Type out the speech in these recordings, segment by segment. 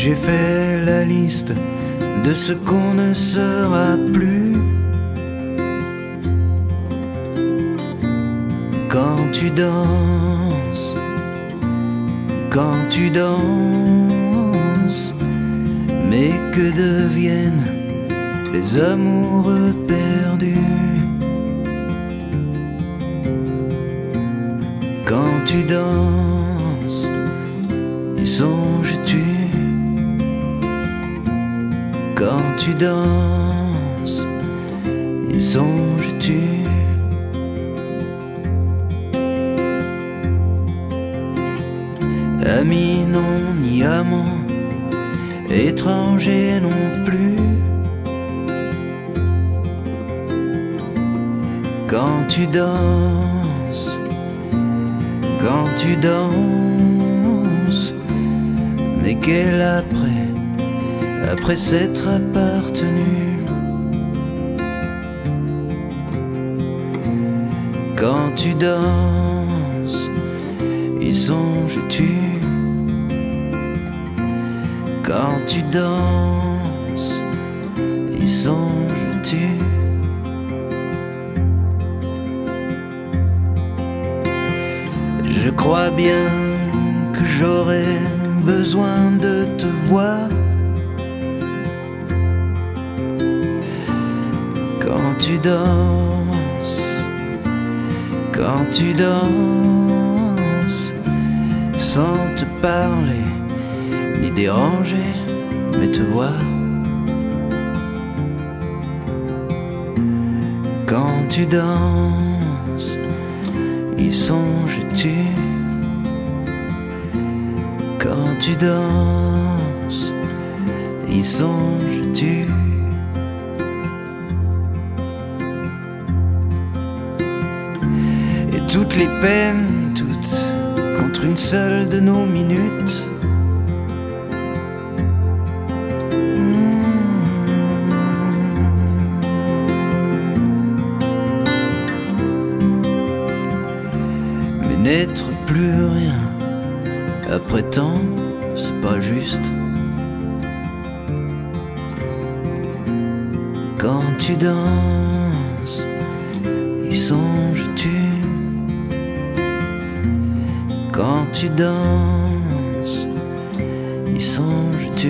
j'ai fait la liste de ce qu'on ne sera plus. Quand tu danses, quand tu danses, mais que deviennent les amoureux perdus? Quand tu danses, y songes-tu? Quand tu danses, y songes-tu? Amis non ni amants, étrangers non plus. Quand tu danses, quand tu danses, mais quel après s'être appartenu? Quand tu danses, y songes-tu? Quand tu danses, y songes-tu? Je crois bien que j'aurai besoin de te voir. Quand tu danses, quand tu danses, sans te parler ni déranger, mais te voir. Quand tu danses, y songes-tu? Quand tu danses, y songes-tu? Et toutes les peines, toutes contre une seule de nos minutes. Mais n'être plus rien après tant, c'est pas juste. Quand tu danses, y songes-tu? Quand tu danses, y songes-tu?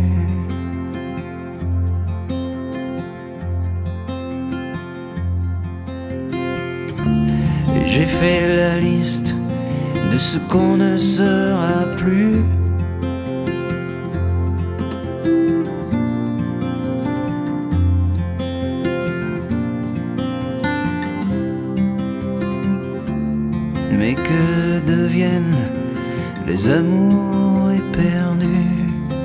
Et j'ai fait la liste de ce qu'on ne sera plus. Mais que deviennent les amours éperdus?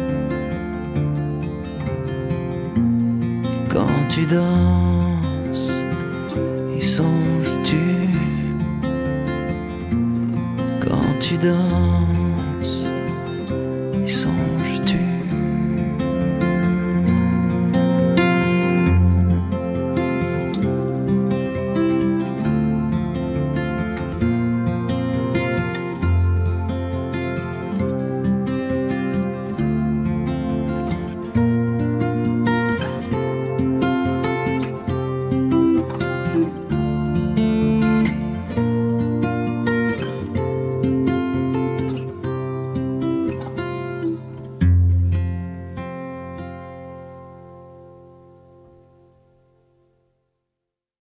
Quand tu danses, y songes-tu? Quand tu danses,